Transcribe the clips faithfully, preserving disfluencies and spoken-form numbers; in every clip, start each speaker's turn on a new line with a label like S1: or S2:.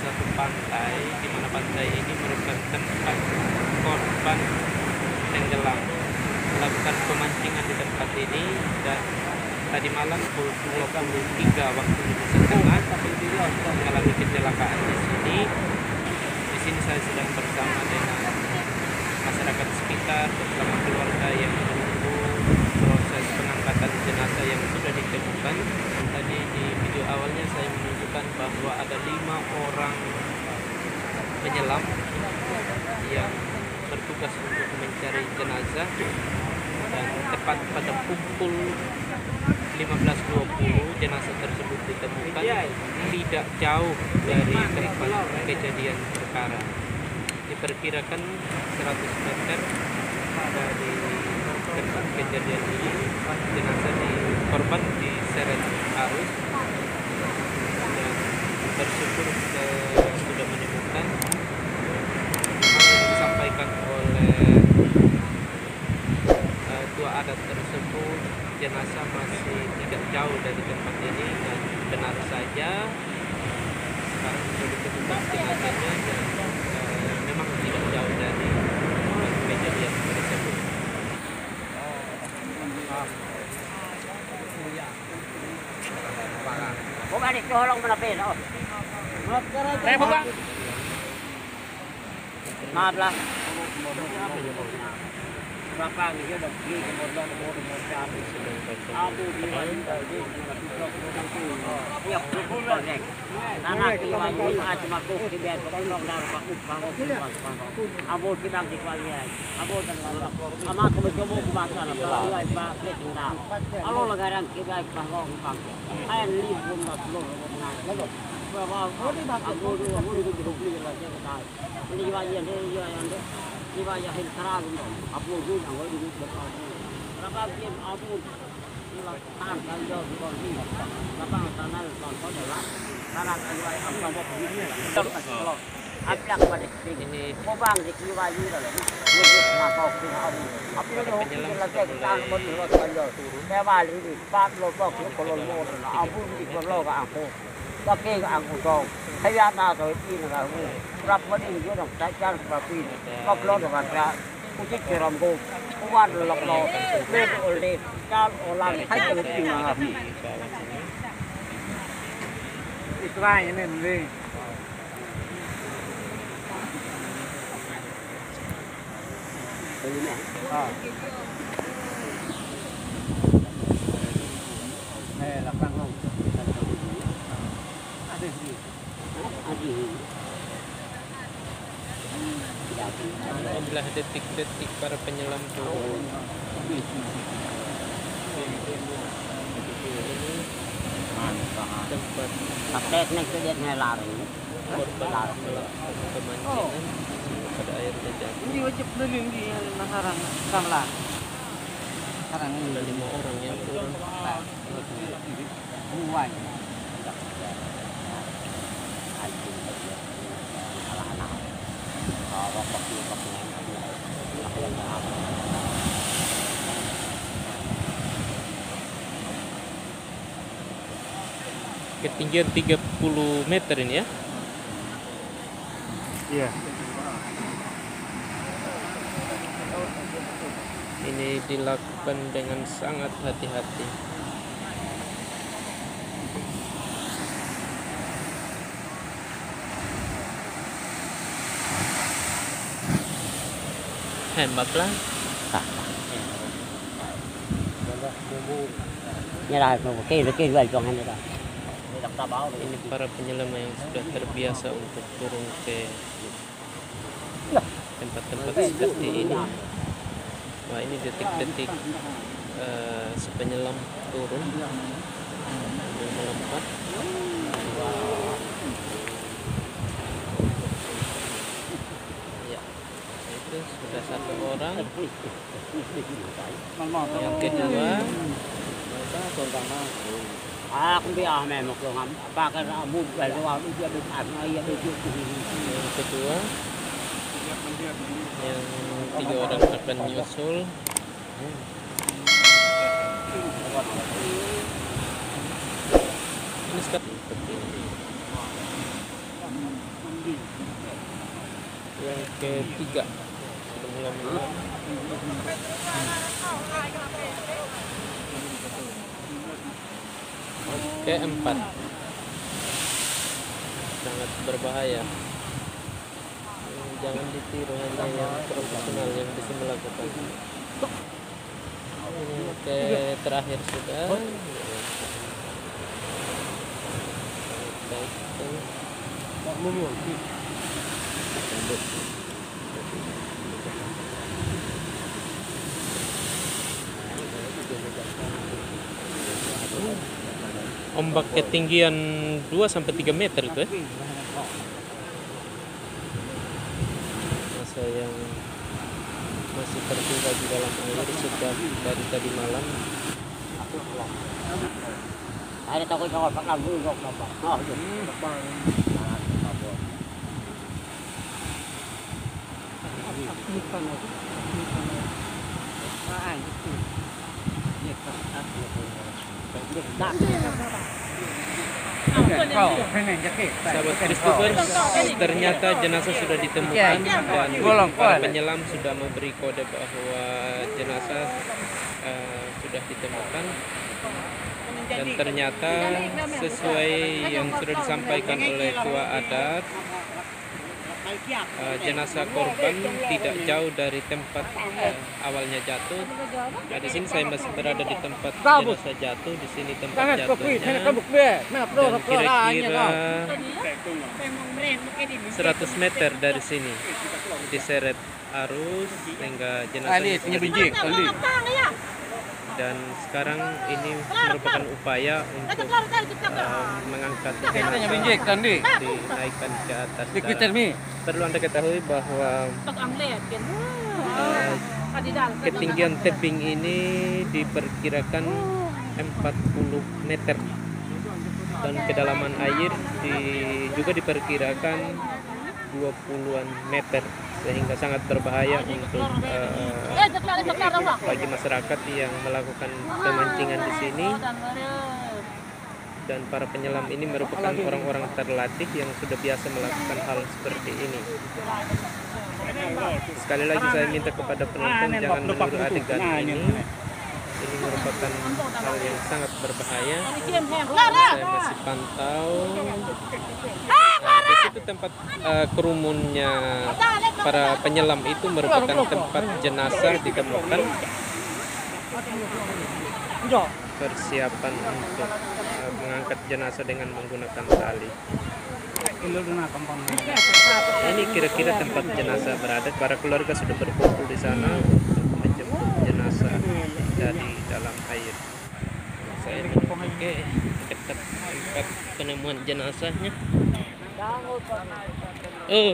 S1: salah satu pantai, di mana pantai ini merupakan tempat korban tenggelam. Melakukan pemancingan di tempat ini dan tadi malam pukul dua puluh tiga waktu Indonesia Tengah mengalami kecelakaan di sini. Di sini saya sedang bersama dengan masyarakat sekitar bersama keluarga yang menunggu proses pengangkatan jenazah yang sudah ditemukan. Tadi di video awalnya saya menunjukkan bahwa ada lima orang penyelam yang bertugas untuk mencari jenazah, dan tepat pada pukul lima belas dua puluh jenazah tersebut ditemukan tidak jauh dari tempat kejadian perkara. Diperkirakan seratus meter dari tempat kejadian ini jenazah di korban diseret arus, dan bersyukur eh, sudah menemukan yang disampaikan oleh eh, tua adat tersebut. Jenazah masih tidak jauh dari tempat ini, dan benar saja sekarang sudah ditemukan jenazahnya, dan eh, memang tidak jauh dari tempat kejadian tersebut.
S2: Bukan ini tolong menapin, oh.
S3: Eh, bukan.
S2: Maaf lah. Berapa nih udah pergi ke Bordong Bordong Bordong Abu di Wanda di ya project karena kita ini ada makhluk di biar tolong dan makhluk Abu kita di kualian Abu dan sama kemudian bahasa lah Pak Ketua kalau legaran kita bahwa Pak ayan libun masuk lalu bahwa Abu dulu Abu itu dihubungi lagi kita ini wajian dia yang di wajah terang Abu Gun yang di berapa berapa dia Abu tan kan jauh di bawah ini berapa tanah contoh adalah tanah kaliwai apa apa begini kalau apa pada ini bang di kaliwai itu lah ini masuk di Abu apa itu hobi lagi kita menurut kalau saya balik di empat lobok itu kalau mau Abu di kalau ke aku pakai ke aku dong saya nak tahu ini lahรับมาดีอยู่ดอกใจจ้างประปีก็ปลดออกมาจะผู้ที่เกี่ยวกับผู้ว่าหลอกหลอกเล่นโอเล่จ้าโอลังให้ตัวจริงนะครับอีกว่าอย่างนั้นเลยตรงนี้เนี่ยอ่าแม่รับฟังลงอันนี้อันนี้
S1: Inilah detik-detik para penyelam turun. Tempat
S2: Update nih kejadian lari.
S1: korban melakukan pemancingan pada air terjun.
S3: Ini wajib dulu di Nasarang Kamla. Sekarang ini
S1: Ada lima orang yang turun.
S3: buai.
S1: Ketinggian tiga puluh meter ini ya.
S3: Iya.
S1: Ini dilakukan dengan sangat hati-hati. Hebat lah.
S2: Nyala mau ke ke jual jangan ada.
S1: Ini para penyelam yang sudah terbiasa untuk turun ke tempat-tempat seperti ini. Wah, ini detik-detik uh, sepenyelam turun sambil melompat. Ya, itu sudah satu orang. Yang kedua,
S2: Ah, không biết à mẹ một lượng ba cái mua về rồi đi chơi được ăn ngay đi chơi
S1: yang kedua, yang tiga orang akan menyusul. Ini seperti ini. ketiga sudah mulai menyelam. Keempat, sangat berbahaya. Jangan ditiru, hanya yang profesional yang bisa melakukan. Oke, terakhir sudah. Ombak ketinggian dua sampai tiga meter itu ya. Masa yang masih tertinggal di dalam air sejak dari tadi malam.
S2: Ada takut kalau pakai gulung apa? Oh,
S1: Sahabat Christopher, ternyata jenazah sudah ditemukan dan para penyelam sudah memberi kode bahwa jenazah uh, sudah ditemukan, dan ternyata sesuai yang sudah disampaikan oleh tua adat, uh, jenazah korban tidak jauh dari tempat uh, awalnya jatuh. Nah, di sini saya masih berada di tempat jenazah jatuh. Di sini tempat jatuhnya, dan kira-kira seratus meter dari sini diseret arus sehingga jenazah dan sekarang ini merupakan upaya untuk uh, mengangkat jenazah dinaikkan ke atas darat. Perlu Anda ketahui bahwa uh, ketinggian tebing ini diperkirakan empat puluh meter dan kedalaman air di, juga diperkirakan dua puluhan meter, sehingga sangat berbahaya untuk uh, bagi masyarakat yang melakukan pemancingan di sini. Dan para penyelam ini merupakan orang-orang terlatih yang sudah biasa melakukan hal seperti ini. Sekali lagi saya minta kepada penonton jangan meniru adegan ini. Ini merupakan hal yang sangat berbahaya. Saya masih pantau. Nah, di situ tempat uh, kerumunnya para penyelam itu merupakan tempat jenazah ditemukan. Persiapan untuk uh, mengangkat jenazah dengan menggunakan tali. Ini kira-kira tempat jenazah berada. Para keluarga sudah berkumpul di sana untuk menjemput jenazah dari dalam air. Saya menunggu dekat tempat penemuan jenazahnya. Oh.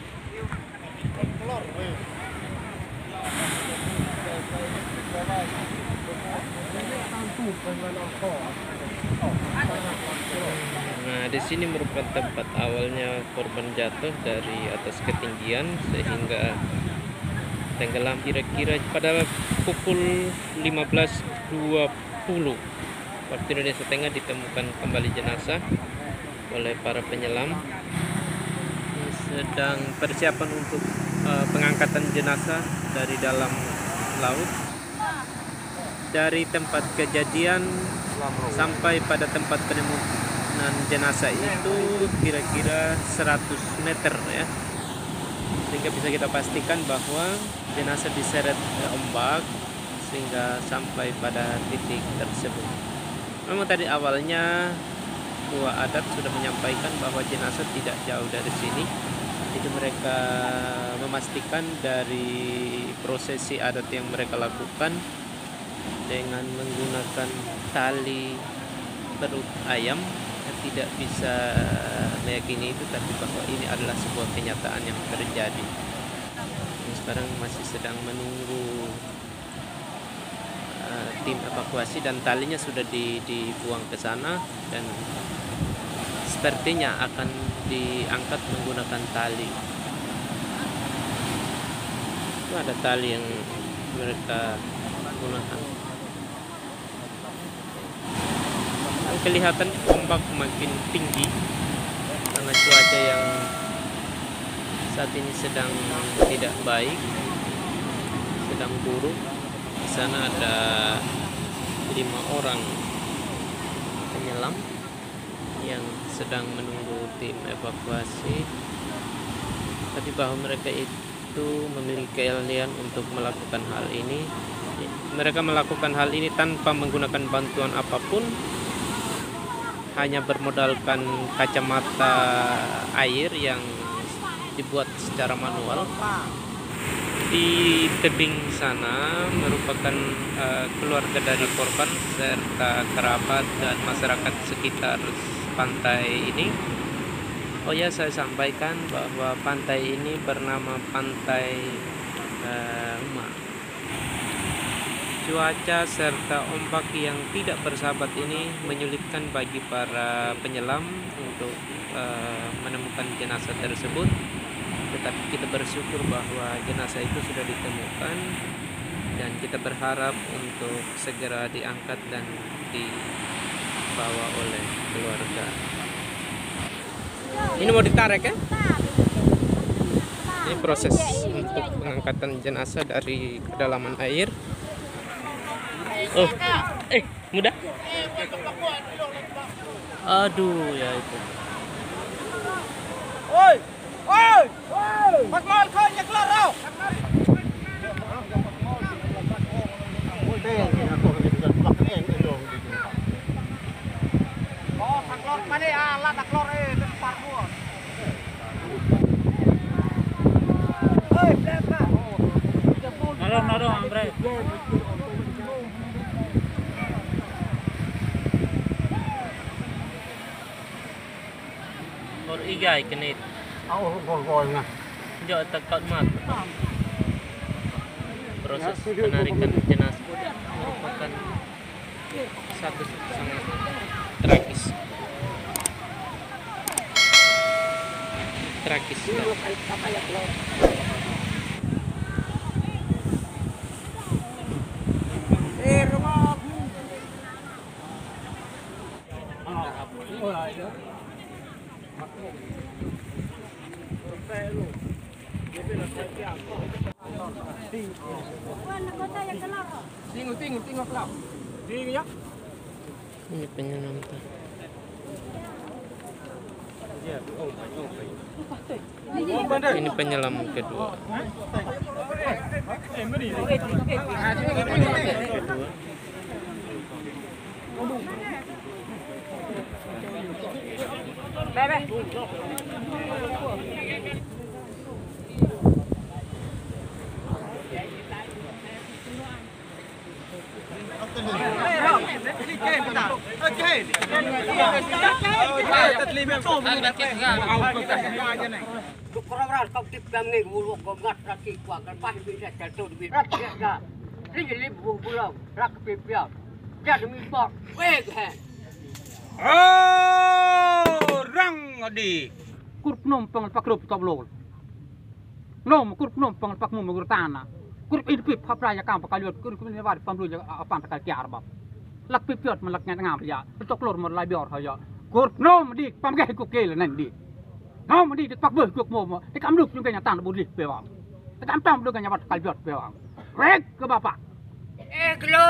S1: Nah, di sini merupakan tempat awalnya korban jatuh dari atas ketinggian sehingga tenggelam. Kira-kira pada pukul lima belas dua puluh waktu Indonesia Tengah ditemukan kembali jenazah oleh para penyelam. Sedang persiapan untuk uh, pengangkatan jenazah dari dalam laut. Dari tempat kejadian sampai pada tempat penemuan jenazah itu kira-kira seratus meter ya, sehingga bisa kita pastikan bahwa jenazah diseret ombak sehingga sampai pada titik tersebut. Memang tadi awalnya tua adat sudah menyampaikan bahwa jenazah tidak jauh dari sini. Itu mereka memastikan dari prosesi adat yang mereka lakukan dengan menggunakan tali perut ayam. Tidak bisa meyakini itu, tapi bahwa ini adalah sebuah kenyataan yang terjadi. Ini sekarang masih sedang menunggu uh, tim evakuasi dan talinya sudah di, dibuang ke sana dan sepertinya akan diangkat menggunakan tali. Itu ada tali yang mereka gunakan. Kelihatan ombak makin tinggi karena cuaca yang saat ini sedang tidak baik, sedang buruk. Di sana ada lima orang penyelam yang sedang menunggu tim evakuasi, tapi bahwa mereka itu memiliki keahlian untuk melakukan hal ini. Mereka melakukan hal ini tanpa menggunakan bantuan apapun, hanya bermodalkan kacamata air yang dibuat secara manual. Di tebing sana merupakan uh, keluarga dari korban serta kerabat dan masyarakat sekitar pantai ini. Oh ya, saya sampaikan bahwa pantai ini bernama Pantai uh, Uma. Cuaca serta ombak yang tidak bersahabat ini menyulitkan bagi para penyelam untuk uh, menemukan jenazah tersebut. Tetapi kita bersyukur bahwa jenazah itu sudah ditemukan dan kita berharap untuk segera diangkat dan dibawa oleh keluarga. Ini mau ditarik ya? Ini proses untuk pengangkatan jenazah dari kedalaman air. Oh, eh, mudah. Aduh, ya itu.
S3: Oi, oi, oi. Pakmal kau yang keluar tau. Oh, paklor mana alat paklor eh tempat gua. Oi, berapa? Nadong, nadong, Andre.
S1: Or igay kanit.
S3: Oh, gol-gol na.
S1: Jo tekot mat. Proses penarikan jenazah merupakan satu sangat tragis. Tragis.
S3: Eh, rumah. Oh, ada. Tinggal, tinggal, tinggal kau. Tinggal ya.
S1: Ini penyelam tuh. Ini penyelam kedua.
S3: Bebe.
S2: Orang-orang kau tiap minggu mulu kau ngat lagi kuat kan pasti bisa jatuh di bawah dia. Ini libu pulau rak pipiau. Jadi mibak, weh kan.
S3: Oh, rang adi. Kurp nom pangal pakrup tablol. Nom kurp nom pangal pakmu mengurtana. Kurp idpip hapraya kam pakaliot kurp ni war pamlu apa takal kiar bab. Lak pipiot malaknya ngam ya. Tok lor mar labior haya. Kurp nom di pamgeh ku kel nan di. Nom di pak beuh ku mo. Te kam luk juga nyatan budi bewang. Te kam tam juga nyawat kalbiot bewang. Rek ke bapak.
S2: Eh, kelo.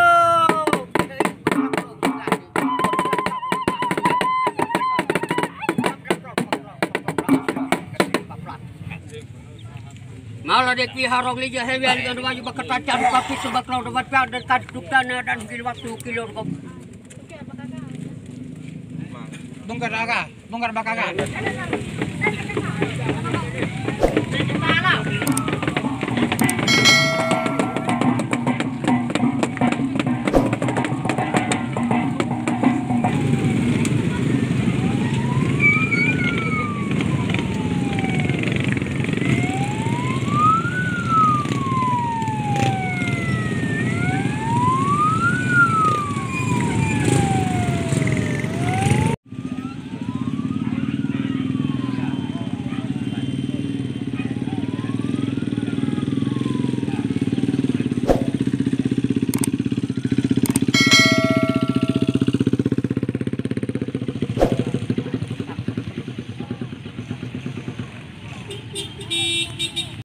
S2: Malah dek piharong lija hewan kan waju bakatacan tapi sebab kalau dapat piar dan kaduk tanah dan kilo waktu kilo kok.
S3: Bongkar aga, bongkar bakaga.